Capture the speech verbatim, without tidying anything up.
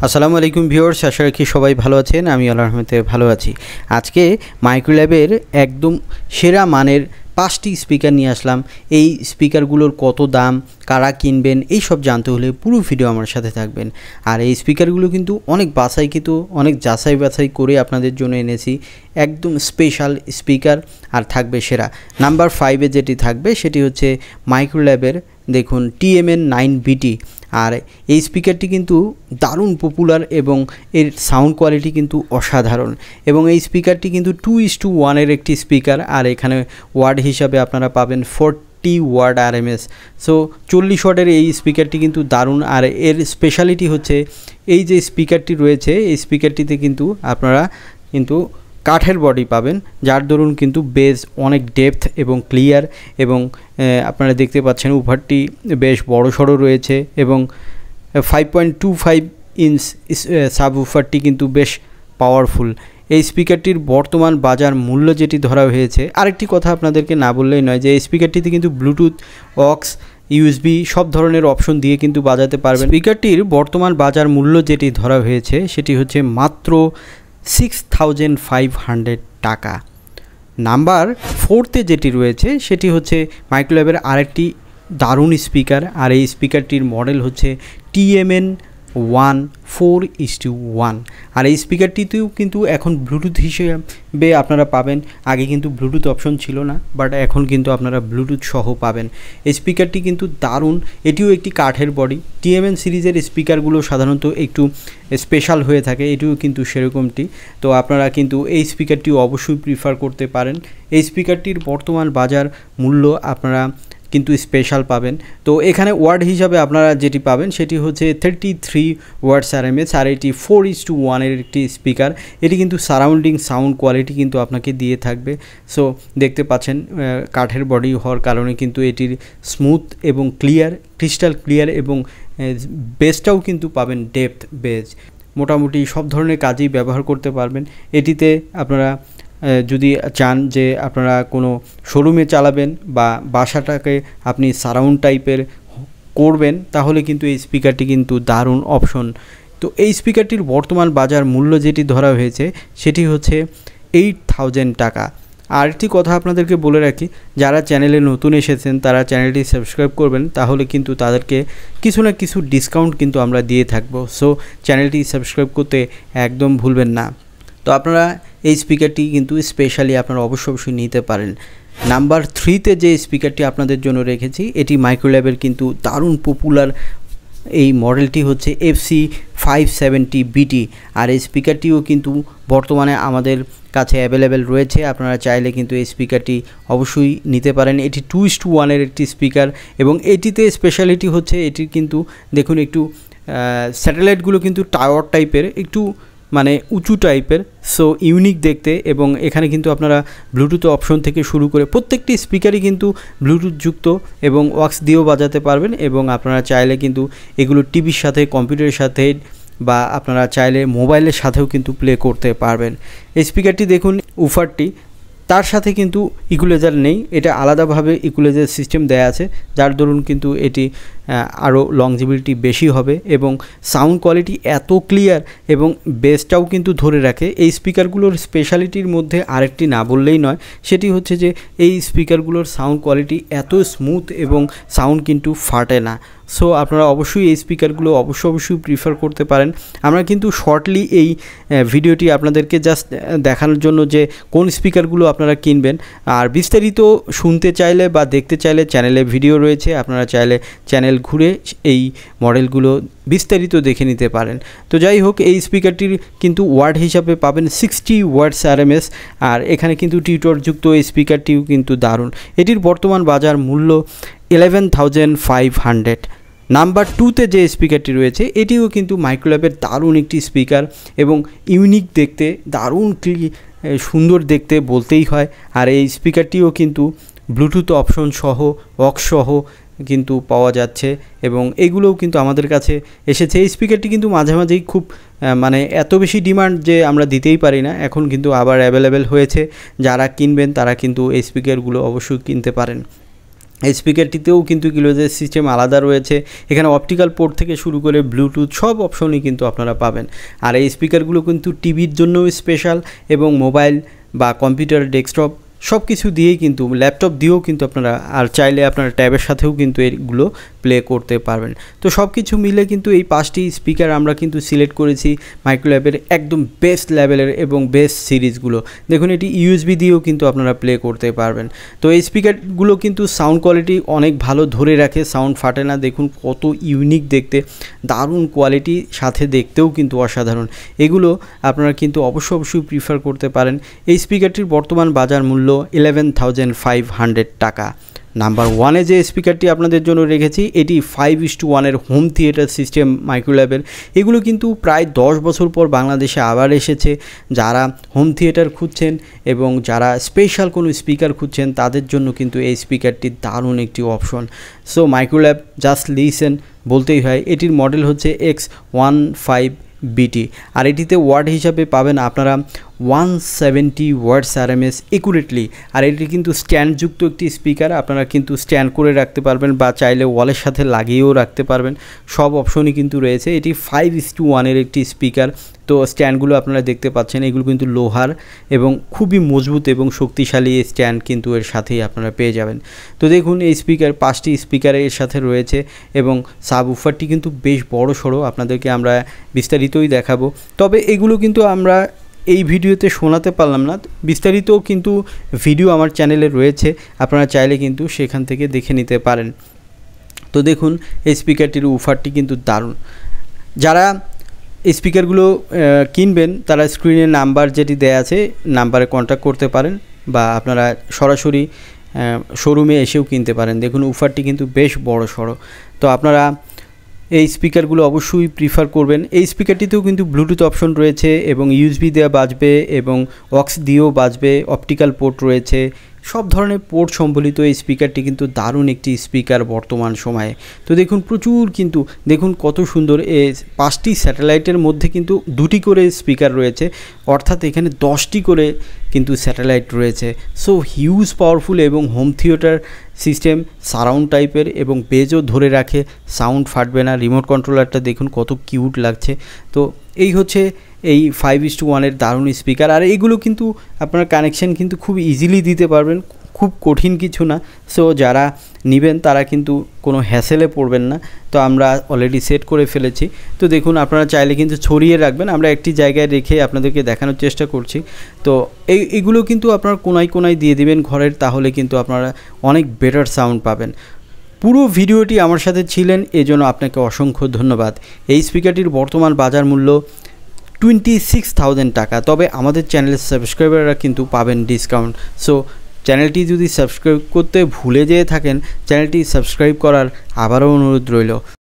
আসসালামু আলাইকুম ভিউয়ার্স, আশা রাখি সবাই ভালো আছেন। আমি আল্লাহর রহমতে ভালো আছি। আজকে মাইক্রোল্যাবের একদম সেরা মানের পাঁচটি স্পিকার নিয়ে আসলাম। এই স্পিকারগুলোর কত দাম, কারা কিনবেন, এই সব জানতে হলে পুরো ভিডিও আমার সাথে থাকবেন। আর এই স্পিকারগুলো কিন্তু অনেক বাছাইকৃত, অনেক যাচাই বাছাই করে আপনাদের জন্য এনেছি। একদম স্পেশাল স্পিকার আর থাকবে সেরা। নাম্বার ফাইভে যেটি থাকবে সেটি হচ্ছে মাইক্রোল্যাবের দেখুন টিএমএন নাইন বিটি। আর এই স্পিকারটি কিন্তু দারুণ পপুলার এবং এর সাউন্ড কোয়ালিটি কিন্তু অসাধারণ। এবং এই স্পিকারটি কিন্তু টু ইস টু ওয়ানের একটি স্পিকার। আর এখানে ওয়ার্ড হিসাবে আপনারা পাবেন forty watt R M S. So চল্লিশ ওয়ার্ডের এই স্পিকারটি কিন্তু দারুণ। আর এর স্পেশালিটি হচ্ছে এই যে স্পিকারটি রয়েছে, এই স্পিকারটিতে কিন্তু আপনারা কিন্তু কাঠের বডি পাবেন, যার দরুন কিন্তু বেস অনেক ডেপথ এবং ক্লিয়ার। এবং আপনারা দেখতে পাচ্ছেন উভারটি বেশ বড় সড়ো রয়েছে এবং five point two five inch sub উফারটি কিন্তু বেশ পাওয়ারফুল। এই স্পিকারটির বর্তমান বাজার মূল্য যেটি ধরা হয়েছে, আরেকটি কথা আপনাদেরকে না বললেই নয় যে এই স্পিকারটিতে কিন্তু ব্লুটুথ, অক্স, ইউএসবি সব ধরনের অপশন দিয়ে কিন্তু বাজাতে পারবেন। স্পিকারটির বর্তমান বাজার মূল্য যেটি ধরা হয়েছে সেটি হচ্ছে মাত্র সিক্স থাউজেন্ড ফাইভ হান্ড্রেড টাকা। নাম্বার ফোরতে যেটি রয়েছে সেটি হচ্ছে মাইক্রোল্যাবের আরেকটি দারুণ স্পিকার। আর এই স্পিকারটির মডেল হচ্ছে TMN one four is two one. আর এই স্পিকারটিতেও কিন্তু এখন ব্লুটুথ হিসেবে আপনারা পাবেন। আগে কিন্তু ব্লুটুথ অপশন ছিল না, বাট এখন কিন্তু আপনারা ব্লুটুথ সহ পাবেন। এই স্পিকারটি কিন্তু দারুণ। এটিও একটি কাঠের বডি। টিএমএন সিরিজের স্পিকারগুলো সাধারণত একটু স্পেশাল হয়ে থাকে, এটিও কিন্তু সেরকমটি। তো আপনারা কিন্তু এই স্পিকারটিও অবশ্যই প্রিফার করতে পারেন। এই স্পিকারটির বর্তমান বাজার মূল্য আপনারা কিন্তু স্পেশাল পাবেন। তো এখানে ওয়ার্ড হিসাবে আপনারা যেটি পাবেন সেটি হচ্ছে thirty three watts R M S. আর এটি ফোর ইস টু ওয়ানের একটি স্পিকার। এটি কিন্তু সারাউন্ডিং সাউন্ড কোয়ালিটি কিন্তু আপনাকে দিয়ে থাকবে। সো দেখতে পাচ্ছেন কাঠের বডি হওয়ার কারণে কিন্তু এটির স্মুথ এবং ক্লিয়ার, ক্রিস্টাল ক্লিয়ার এবং বেসটাও কিন্তু পাবেন ডেপথ বেস। মোটামুটি সব ধরনের কাজেই ব্যবহার করতে পারবেন। এটিতে আপনারা যদি চান যে আপনারা কোনো শোরুমে চালাবেন বা বাসাটাকে আপনি সারাউন্ড টাইপের করবেন, তাহলে কিন্তু এই স্পিকারটি কিন্তু দারুণ অপশন। তো এই স্পিকারটির বর্তমান বাজার মূল্য যেটি ধরা হয়েছে সেটি হচ্ছে এইট থাউজেন্ড টাকা। আর একটি কথা আপনাদেরকে বলে রাখি, যারা চ্যানেলে নতুন এসেছেন তারা চ্যানেলটি সাবস্ক্রাইব করবেন, তাহলে কিন্তু তাদেরকে কিছু না কিছু ডিসকাউন্ট কিন্তু আমরা দিয়ে থাকবো। সো চ্যানেলটি সাবস্ক্রাইব করতে একদম ভুলবেন না। তো আপনারা এই স্পিকারটি কিন্তু স্পেশালি আপনারা অবশ্যই অবশ্যই নিতে পারেন। নাম্বার থ্রিতে যে স্পিকারটি আপনাদের জন্য রেখেছি এটি মাইক্রোল্যাবের কিন্তু দারুণ পপুলার। এই মডেলটি হচ্ছে এফ সি ফাইভ সেভেন্টি বিটি। আর এই স্পিকারটিও কিন্তু বর্তমানে আমাদের কাছে অ্যাভেলেবেল রয়েছে। আপনারা চাইলে কিন্তু এই স্পিকারটি অবশ্যই নিতে পারেন। এটি টু ইস টু ওয়ানের একটি স্পিকার এবং এটিতে স্পেশালিটি হচ্ছে এটির কিন্তু দেখুন একটু স্যাটেলাইটগুলো কিন্তু টাওয়ার টাইপের, একটু মানে উঁচু টাইপের। সো ইউনিক দেখতে। এবং এখানে কিন্তু আপনারা ব্লুটুথ অপশন থেকে শুরু করে প্রত্যেকটি স্পিকারই কিন্তু ব্লুটুথ যুক্ত এবং ওয়াক্স দিয়েও বাজাতে পারবেন। এবং আপনারা চাইলে কিন্তু এগুলো টিভির সাথে, কম্পিউটারের সাথে বা আপনারা চাইলে মোবাইলের সাথেও কিন্তু প্লে করতে পারবেন। এই স্পিকারটি দেখুন উফারটি, তার সাথে কিন্তু ইকুলাইজার নেই, এটা আলাদাভাবে ইকুলাইজার সিস্টেম দেয়া আছে, যার দরুন কিন্তু এটি আরও লংজিবিলিটি বেশি হবে এবং সাউন্ড কোয়ালিটি এত ক্লিয়ার এবং বেসটাও কিন্তু ধরে রাখে। এই স্পিকারগুলোর স্পেশালিটির মধ্যে আরেকটি না বললেই নয়, সেটি হচ্ছে যে এই স্পিকারগুলোর সাউন্ড কোয়ালিটি এত স্মুথ এবং সাউন্ড কিন্তু ফাটে না। সো আপনারা অবশ্যই এই স্পিকারগুলো অবশ্যই অবশ্যই প্রিফার করতে পারেন। আমরা কিন্তু শর্টলি এই ভিডিওটি আপনাদেরকে জাস্ট দেখানোর জন্য যে কোন স্পিকারগুলো আপনারা কিনবেন। আর বিস্তারিত শুনতে চাইলে বা দেখতে চাইলে চ্যানেলে ভিডিও রয়েছে, আপনারা চাইলে চ্যানেল ঘুরে এই মডেলগুলো বিস্তারিত দেখে নিতে পারেন। তো যাই হোক, এই স্পিকারটির কিন্তু ওয়ার্ড হিসাবে পাবেন sixty watts R M S. আর এখানে কিন্তু টিউটরযুক্ত এই স্পিকারটিও কিন্তু দারুণ। এটির বর্তমান বাজার মূল্য eleven thousand five hundred. Number টুতে যে স্পিকারটি রয়েছে এটিও কিন্তু মাইক্রোল্যাবের দারুণ একটি স্পিকার এবং ইউনিক দেখতে, দারুণ সুন্দর দেখতে বলতেই হয়। আর এই স্পিকারটিও কিন্তু ব্লুটুথ অপশন সহ, অক্স সহ কিন্তু পাওয়া যাচ্ছে এবং এগুলোও কিন্তু আমাদের কাছে এসেছে। এই স্পিকারটি কিন্তু মাঝে মাঝেই খুব মানে এত বেশি ডিমান্ড যে আমরা দিতেই পারি না, এখন কিন্তু আবার অ্যাভেলেবেল হয়েছে। যারা কিনবেন তারা কিন্তু এই স্পিকারগুলো অবশ্যই কিনতে পারেন। এই স্পিকারটিতেও কিন্তু ইকুয়ালাইজার সিস্টেম আলাদা রয়েছে। এখানে অপটিক্যাল পোর্ট থেকে শুরু করে ব্লুটুথ সব অপশনই কিন্তু আপনারা পাবেন। আর এই স্পিকারগুলো কিন্তু টিভির জন্যও স্পেশাল এবং মোবাইল বা কম্পিউটার ডেস্কটপ সব কিছু দিয়েই কিন্তু ল্যাপটপ দিয়েও কিন্তু আপনারা আর চাইলে আপনারা ট্যাবের সাথেও কিন্তু এগুলো প্লে করতে পারবেন। তো সব কিছু মিলে কিন্তু এই পাঁচটি স্পিকার আমরা কিন্তু সিলেক্ট করেছি মাইক্রোল্যাবের একদম বেস্ট লেভেলের এবং বেস্ট সিরিজগুলো। দেখুন এটি ইউএসবি দিয়েও কিন্তু আপনারা প্লে করতে পারবেন। তো এই স্পিকারগুলো কিন্তু সাউন্ড কোয়ালিটি অনেক ভালো ধরে রাখে, সাউন্ড ফাটে না। দেখুন কত ইউনিক দেখতে, দারুণ কোয়ালিটি, সাথে দেখতেও কিন্তু অসাধারণ। এগুলো আপনারা কিন্তু অবশ্যই অবশ্যই প্রিফার করতে পারেন। এই স্পিকারটির বর্তমান বাজার মূল্য ইলেভেন থাউজেন্ড ফাইভ হান্ড্রেড টাকা। নাম্বার ওয়ানে যে স্পিকারটি আপনাদের জন্য রেখেছি এটি ফাইভ ইস টু ওয়ানের হোম থিয়েটার সিস্টেম মাইক্রোল্যাবের। এগুলো কিন্তু প্রায় দশ বছর পর বাংলাদেশে আবার এসেছে। যারা হোম থিয়েটার খুঁজছেন এবং যারা স্পেশাল কোনো স্পিকার খুঁজছেন তাদের জন্য কিন্তু এই স্পিকারটি দারুণ একটি option. So Microlab just listen বলতেই হয়। এটির মডেল হচ্ছে এক্স ওয়ান ফাইভ বিটি, আর এটিতে ওয়ার্ড হিসাবে পাবেন আপনারা one seventy watts R M S accurately. আর এটি কিন্তু স্ট্যান্ডযুক্ত একটি স্পিকার, আপনারা কিন্তু স্ট্যান্ড করে রাখতে পারবেন বা চাইলে ওয়ালের সাথে লাগিয়েও রাখতে পারবেন, সব অপশনই কিন্তু রয়েছে। এটি ফাইভ ইস টু ওয়ানের একটি স্পিকার। তো স্ট্যান্ডগুলো আপনারা দেখতে পাচ্ছেন, এগুলো কিন্তু লোহার এবং খুবই মজবুত এবং শক্তিশালী স্ট্যান্ড কিন্তু এর সাথেই আপনারা পেয়ে যাবেন। তো দেখুন এই স্পিকার পাঁচটি স্পিকার এর সাথে রয়েছে এবং সাবউফারটি কিন্তু বেশ বড় সড়ো, আপনাদেরকে আমরা বিস্তারিতই দেখাবো। তবে এগুলো কিন্তু আমরা এই ভিডিওতে শোনাতে পারলাম না, বিস্তারিত কিন্তু ভিডিও আমার চ্যানেলে রয়েছে, আপনারা চাইলে কিন্তু সেখান থেকে দেখে নিতে পারেন। তো দেখুন এই স্পিকারটির উফারটি কিন্তু দারুণ। যারা এই স্পিকারগুলো কিনবেন তারা স্ক্রিনে নাম্বার যেটি দেয়া আছে নাম্বারে কন্ট্যাক্ট করতে পারেন বা আপনারা সরাসরি শোরুমে এসেও কিনতে পারেন। দেখুন উফারটি কিন্তু বেশ বড় সড়ো। তো আপনারা এই স্পিকারগুলো অবশ্যই প্রিফার করবেন। এই স্পিকারটিতেও কিন্তু ব্লুটুথ অপশন রয়েছে এবং ইউএসবি দেওয়া বাজবে এবং অক্স দিয়েও বাজবে, অপটিক্যাল পোর্ট রয়েছে, সব ধরনের পোর্ট সম্বলিত এই স্পিকারটি কিন্তু দারুণ একটি স্পিকার বর্তমান সময়ে। তো দেখুন প্রচুর কিন্তু দেখুন কত সুন্দর। এই পাঁচটি স্যাটেলাইটের মধ্যে কিন্তু দুটি করে স্পিকার রয়েছে, অর্থাৎ এখানে দশটি করে কিন্তু স্যাটেলাইট রয়েছে। সো হিউজ পাওয়ারফুল এবং হোম থিয়েটার সিস্টেম, সারাউন্ড টাইপের এবং বেজও ধরে রাখে, সাউন্ড ফাটবে না। রিমোট কন্ট্রোলারটা দেখুন কত কিউট লাগছে। তো এই হচ্ছে এই ফাইভ ইস টু ওয়ানের দারুণ স্পিকার। আর এইগুলো কিন্তু আপনার কানেকশান কিন্তু খুব ইজিলি দিতে পারবেন, খুব কঠিন কিছু না। সো যারা নেবেন তারা কিন্তু কোনো হ্যাসেলে পড়বেন না। তো আমরা অলরেডি সেট করে ফেলেছি। তো দেখুন আপনারা চাইলে কিন্তু ছড়িয়ে রাখবেন, আমরা একটি জায়গায় রেখে আপনাদেরকে দেখানোর চেষ্টা করছি। তো এই এগুলো কিন্তু আপনার কোনায় কোনায় দিয়ে দিবেন ঘরের, তাহলে কিন্তু আপনারা অনেক বেটার সাউন্ড পাবেন। পুরো ভিডিওটি আমার সাথে ছিলেন, এজন্য আপনাকে অসংখ্য ধন্যবাদ। এই স্পিকারটির বর্তমান বাজার মূল্য টোয়েন্টি সিক্স থাউজেন্ড টাকা। তবে আমাদের চ্যানেলের সাবস্ক্রাইবাররা কিন্তু পাবেন ডিসকাউন্ট। সো চ্যানেলটি যদি সাবস্ক্রাইব করতে ভুলে যেয়ে থাকেন, চ্যানেলটি সাবস্ক্রাইব করার আবারও অনুরোধ রইল।